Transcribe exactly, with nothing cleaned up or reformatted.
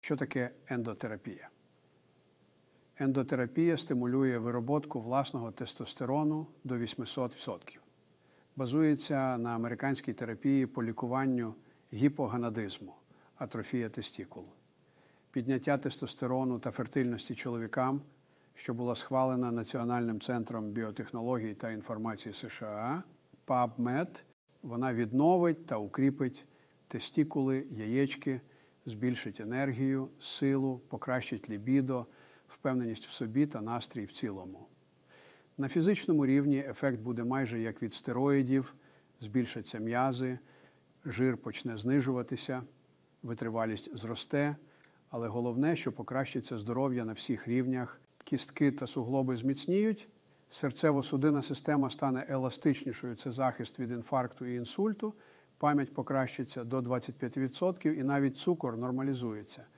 Що таке ендотерапія? Ендотерапія стимулює вироботку власного тестостерону до вісімсот відсотків. Базується на американській терапії по лікуванню гіпоганадизму, атрофія тестікул. Підняття тестостерону та фертильності чоловікам, що була схвалена Національним центром біотехнологій та інформації США, пабмед, вона відновить та укріпить тестікули, яєчки, збільшить енергію, силу, покращить лібідо, впевненість в собі та настрій в цілому. На фізичному рівні ефект буде майже як від стероїдів, збільшаться м'язи, жир почне знижуватися, витривалість зросте, але головне, що покращиться здоров'я на всіх рівнях, кістки та суглоби зміцніють, серцево-судинна система стане еластичнішою, це захист від інфаркту і інсульту, пам'ять покращиться до двадцяти п'яти відсотків і навіть цукор нормалізується.